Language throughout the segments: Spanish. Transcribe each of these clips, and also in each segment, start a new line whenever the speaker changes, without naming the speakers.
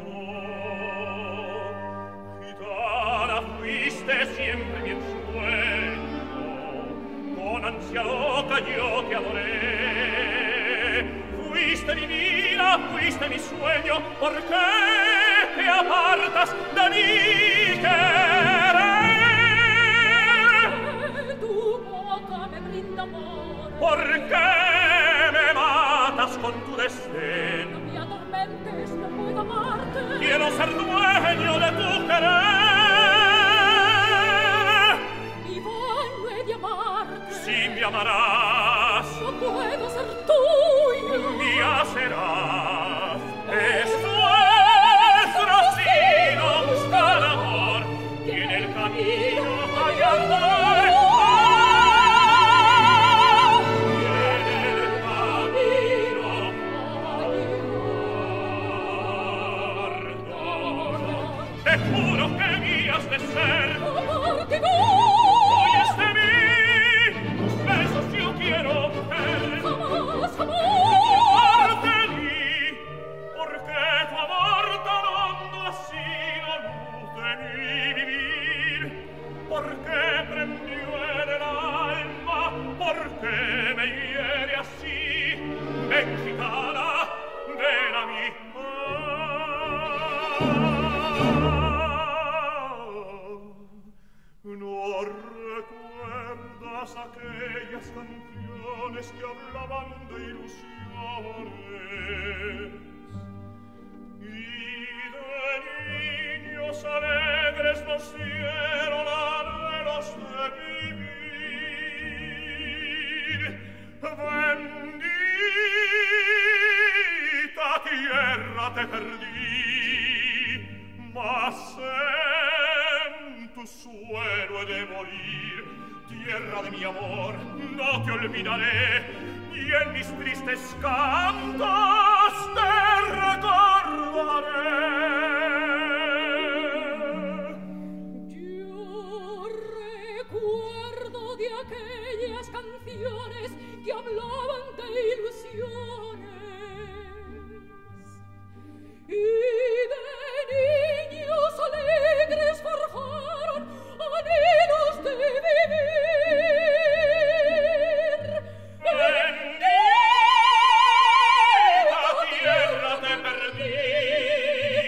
Gitana, fuiste siempre mi ensueño, con ansia loca yo te adoré. Fuiste mi vida, fuiste mi sueño, ¿por qué te apartas de mi querer?
Tu boca me brinda amor.
¿Por qué me matas con tu desdén?
No me atormentes, no puedo amarte.
Quiero ser dueño de tu querer.
Mi vano è di amarte.
Si me amarás,
No puedo ser tuyo.
mía serás. Esto es rocío, busca el amor, y en el camino hay amor. Y en el camino perdono. Te juro que mías de ser,
Amarte no.
hoy es de mí, tus besos yo quiero ver.
Jamás, jamás.
Parte di, porque tu amor tan hondo así la luz de mi vivir, porque prendió en el alma, porque me hiere así. Ven, gitana, ven a mí. ¿No recuerdas aquellas canciones que hablaban de ilusiones? Y de niños alegres nos dieron anhelos de vivir. Bendita tierra te perdí, mas en tu suelo he de morir. Tierra de mi amor, no te olvidaré, y en mis tristes cantos te recordaré.
Yo recuerdo de aquellas canciones que hablaban de ilusiones y de niños alegres forjaron anhelos de vivir.
Bendita tierra te perdí,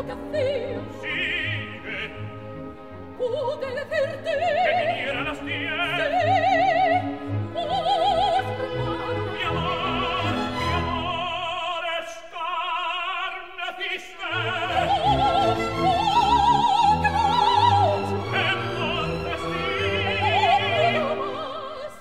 lo que hacía.
Sigue.
Pude decirte
Que viniera las 10.
sí, más preparo.
Mi amor escarneciste. Entonces di,
No más.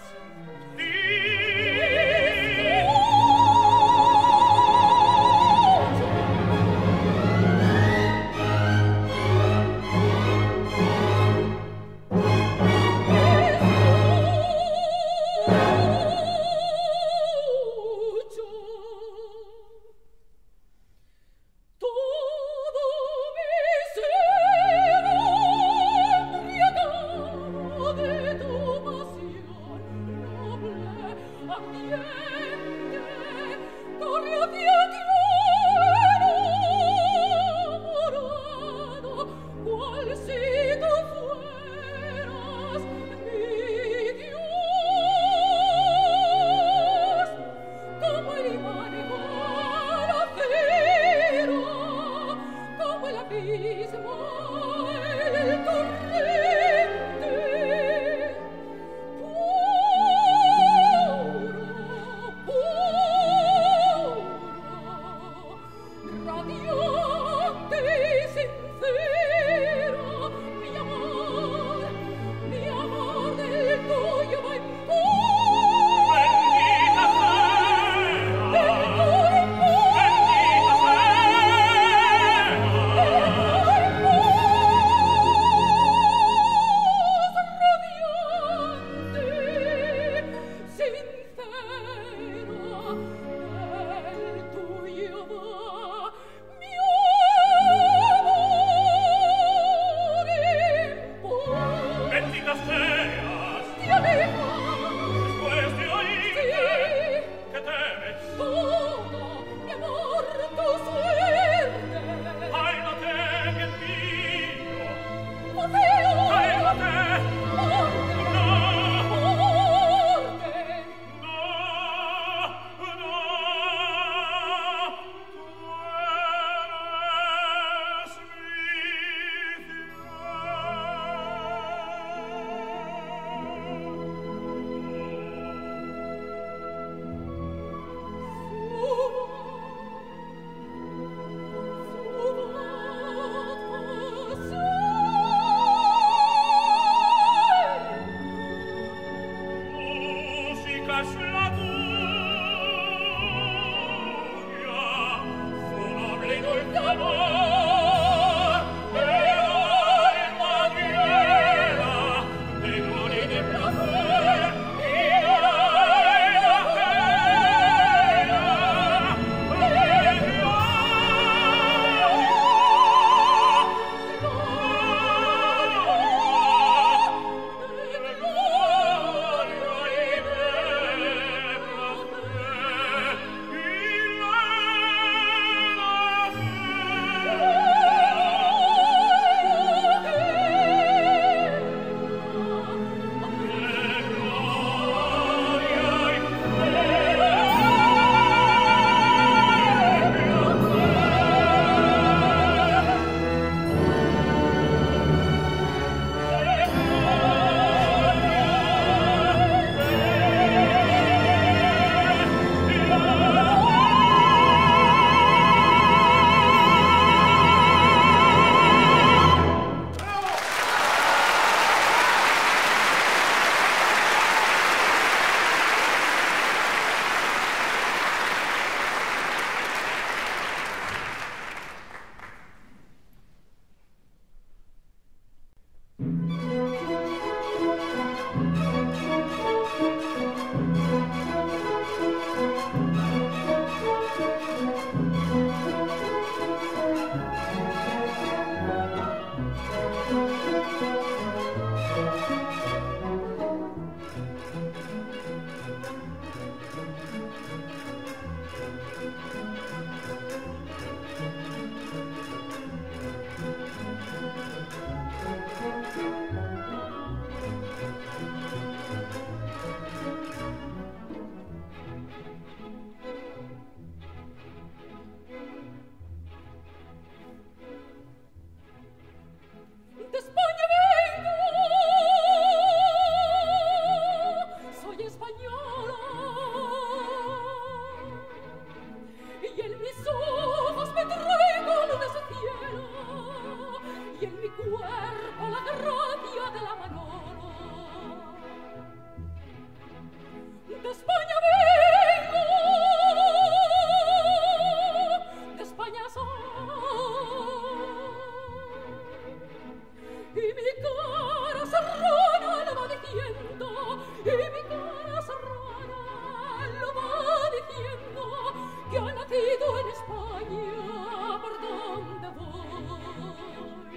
España, ¿por dónde voy?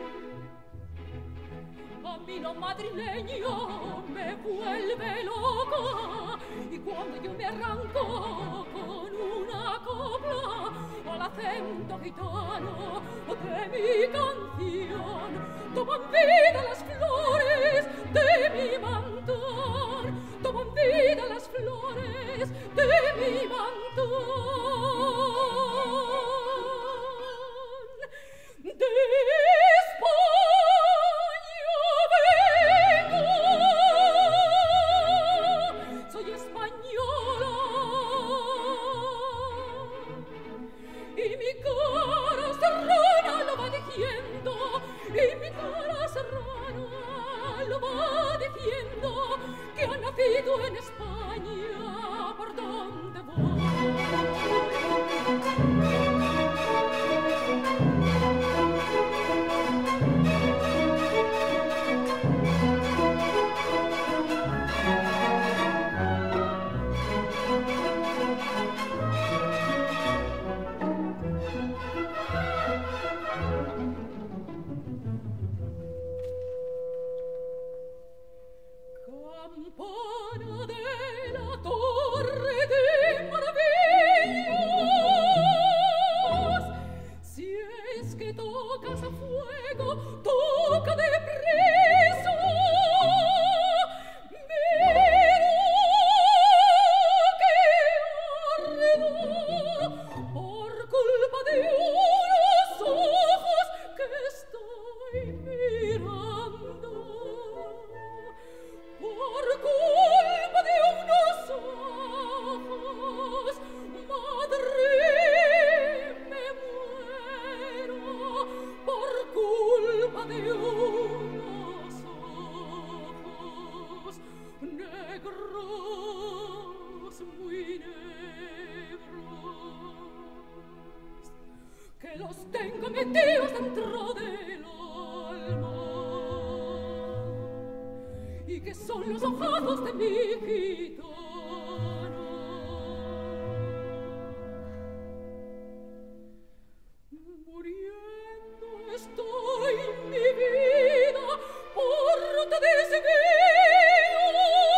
A mí lo madrileño me vuelve loca, y cuando yo me arranco con una copla al acento gitano de mi canción, toman vida las flores de mi mantor, toman vida las flores de mi mantor. De España vengo, soy española, y mi cara serrana lo va diciendo, y mi cara serrana lo va diciendo, que ha nacido en España, ¿por dónde voy? Campana de la torre de maravillas, si es que tocas a fuego, toca deprisa. Mira que ardo por culpa de unos ojos que estoy mirando, por culpa de unos ojos, madre, me muero, por culpa de unos ojos negros, muy negros, que los tengo metidos dentro del alma, y que son los ojos de mi gitana. Muriendo estoy mi vida por te desvío.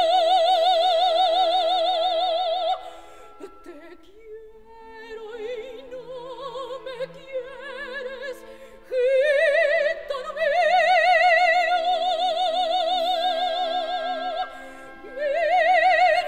Te quiero y no me quieres, gitano mío. Mira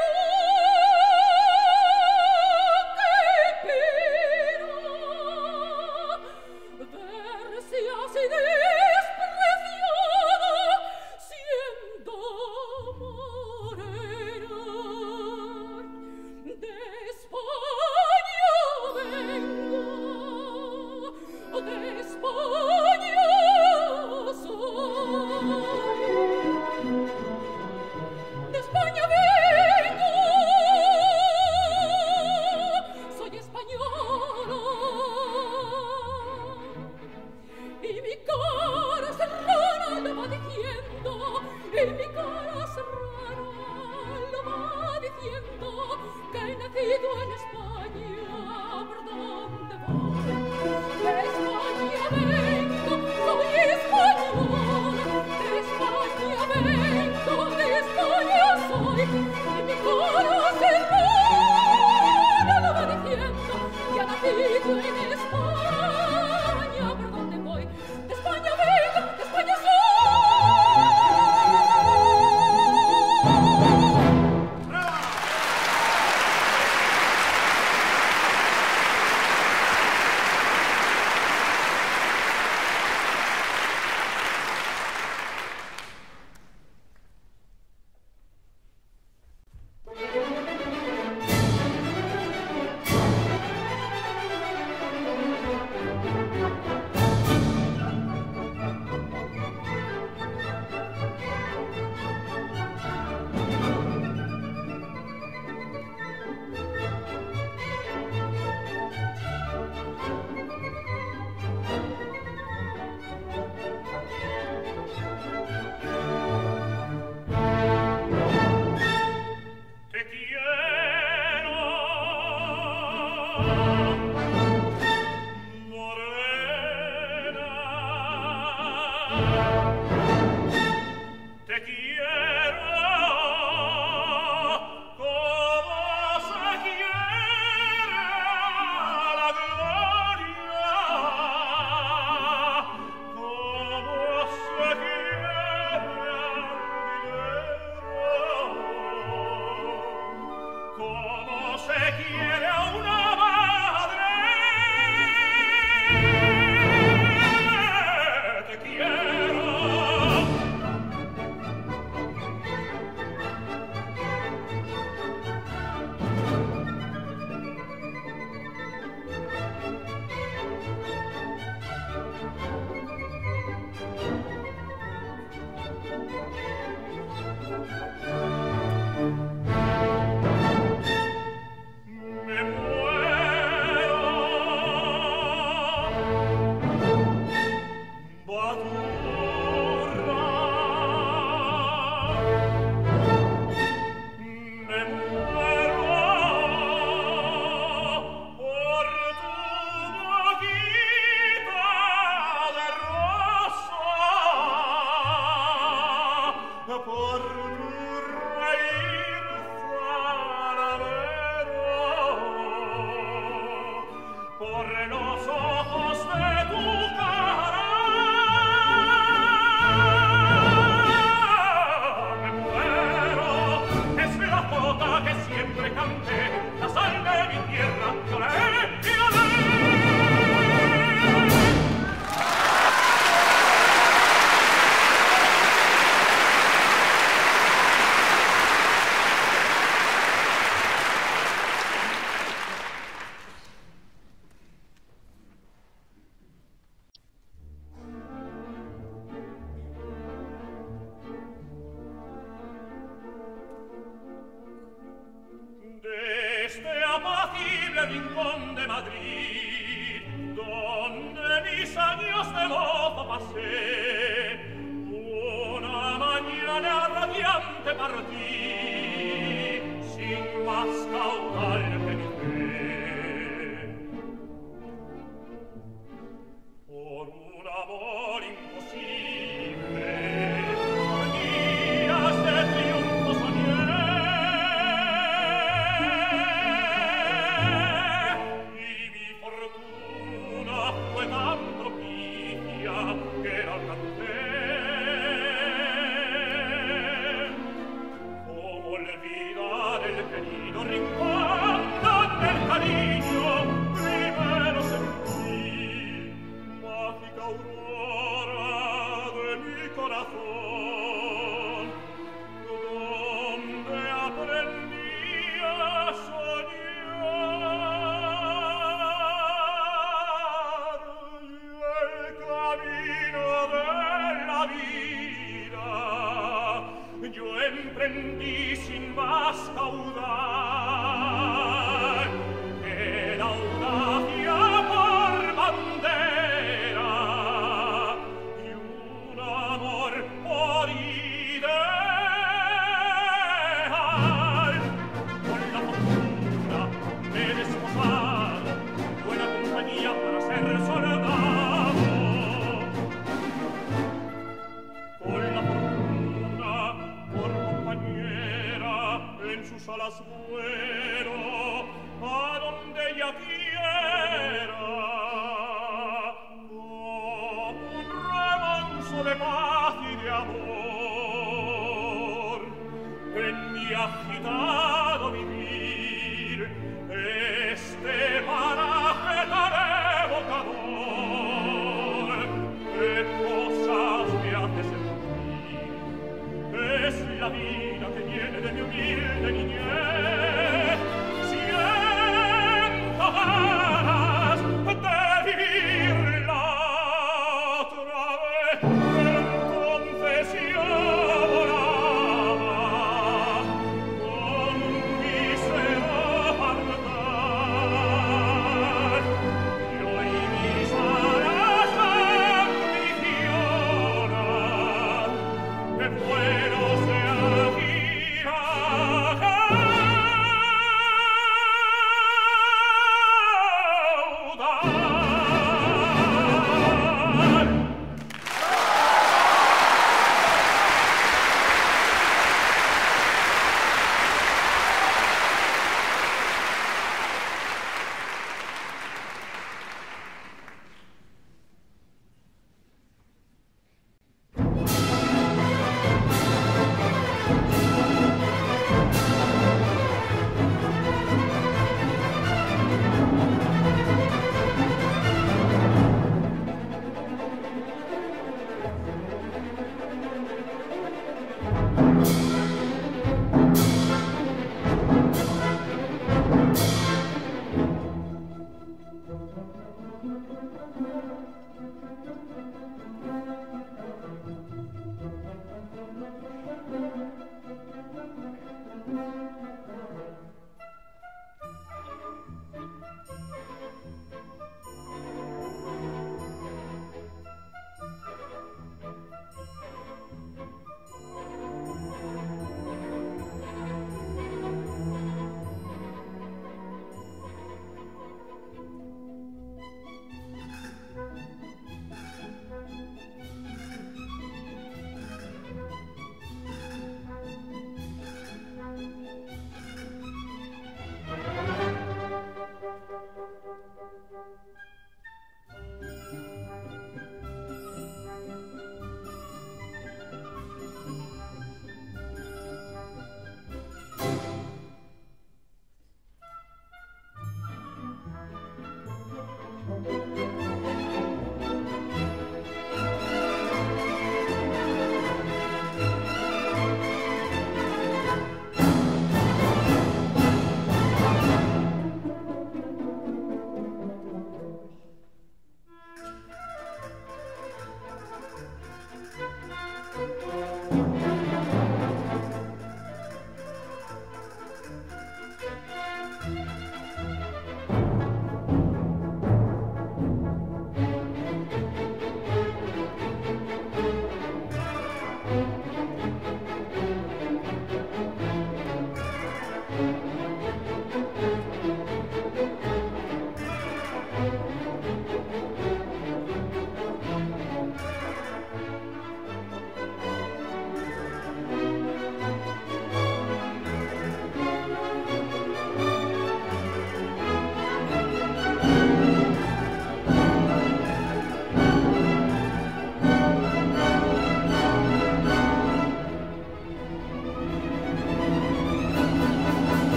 apacible rincón de Madrid, donde mis años de mozo pasé, una mañana radiante partí, sin más caudal que mi fe. Por un amor imposible, días de triunfo soñé, y mi fortuna fue tan propicia que la alcancé. Como olvidar el querido rincón donde el cariño primero sentí, mágica aurora de mi corazón, donde aprendí a soñar el camino de la vida. Yo emprendí sin más caudal que la audacia por bandera y un amor por ideal. Con la fortuna me he desposado, buena compañía para ser soldado. Con la fortuna por compañera en sus alas vuelo a donde ella quiera, como un remanso de paz y de amor en mi agitado vivir. Este paraje tan evocador, ¿qué cosas me hace sentir? Es la vida que viene de mi humilde niñez. Siento ganas de vivirla otra vez. Entonces yo volaba con un mísero pardal, y hoy mis alas ambicionan de vuelos de caudal.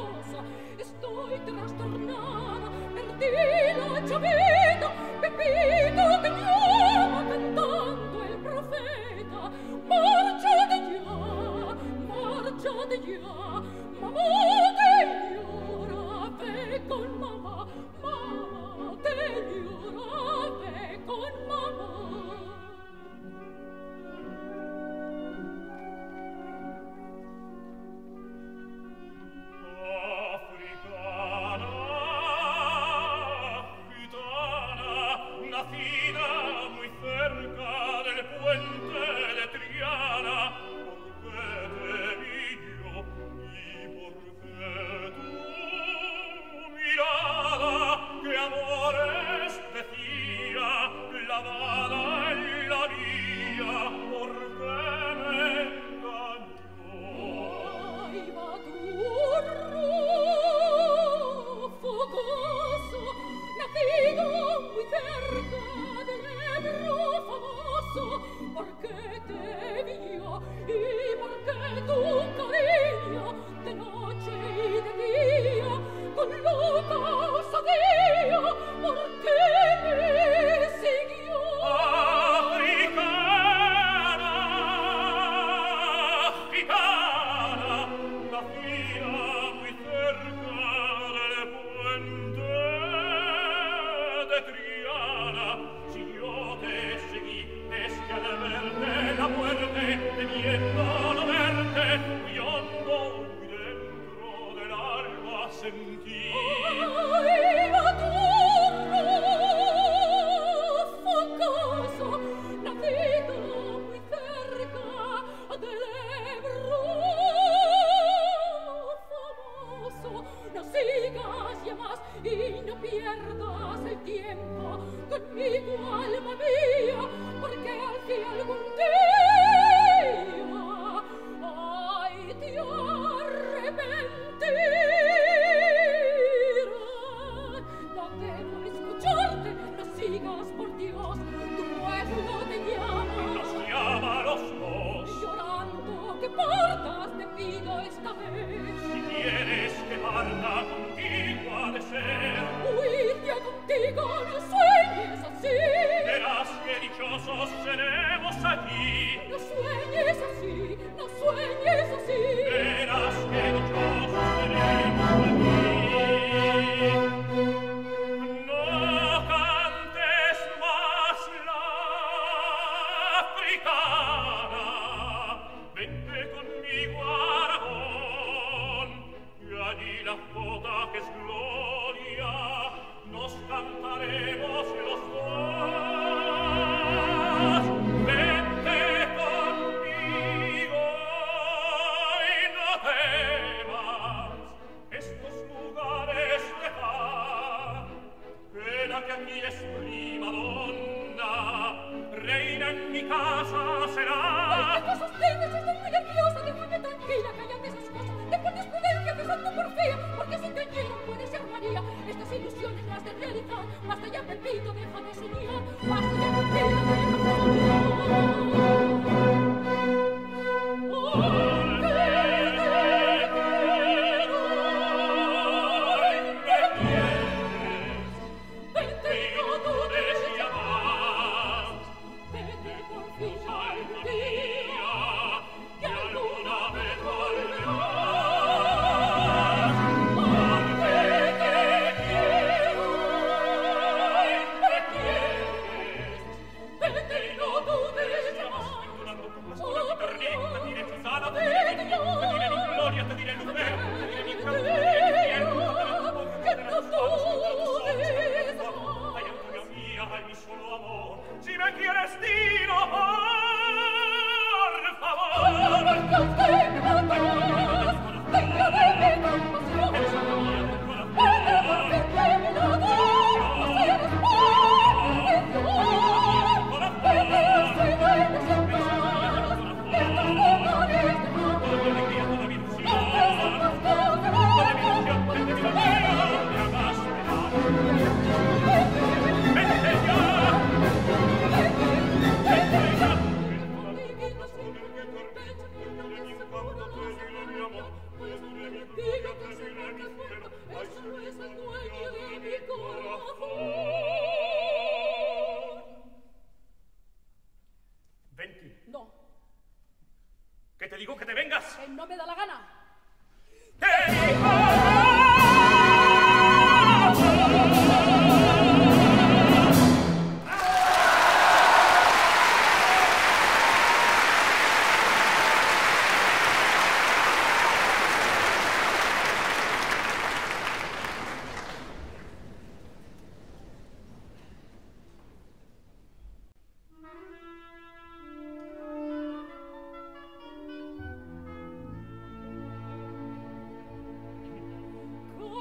cosa, estoy trastornada, perdí la chaveta, Pepito que me ama cantando el profeta. Márchate ya, mamá te llora, ve con mamá, mamá te llora, ve con mamá. Tranquila, cállate esas cosas. Te pones prudencia, te santo por fea, porque sin que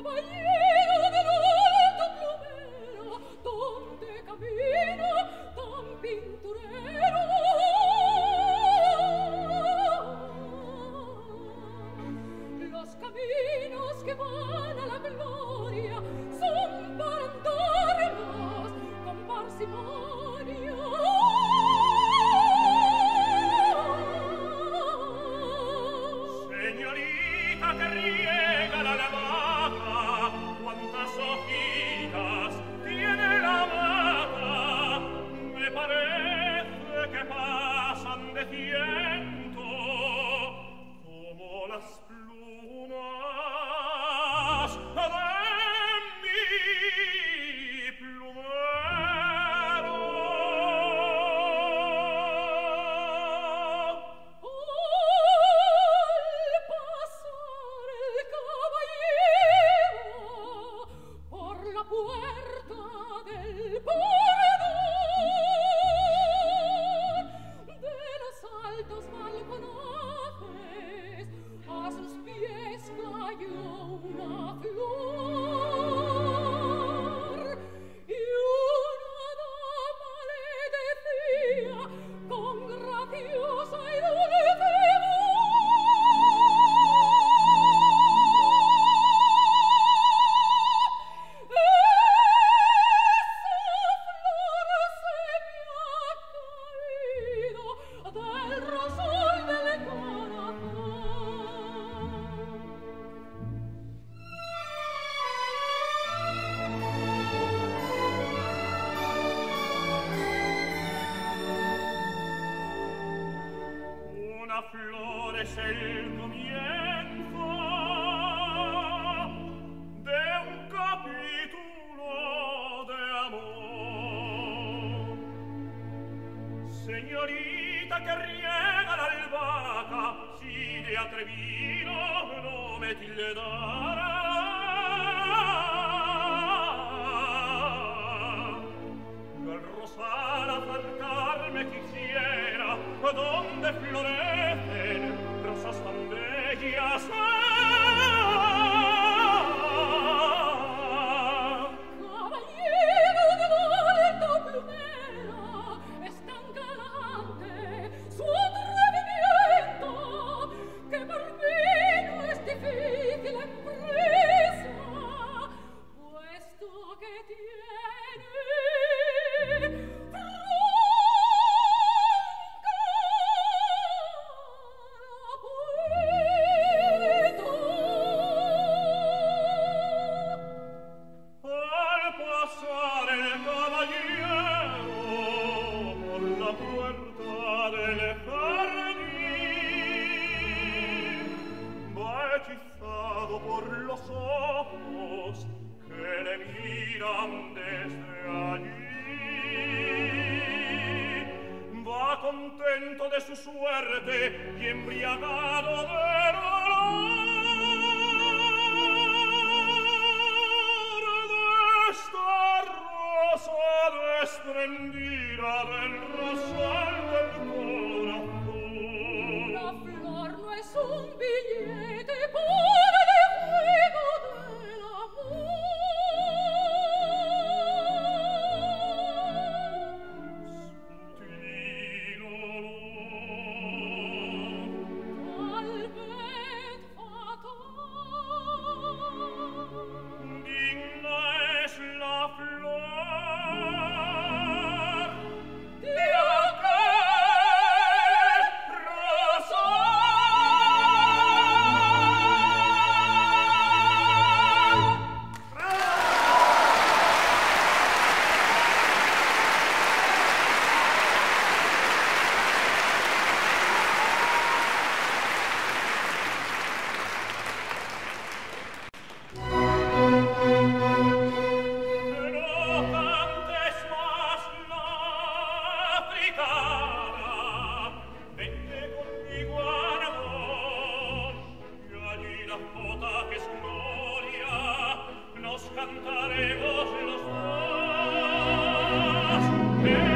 cantaremos los dos.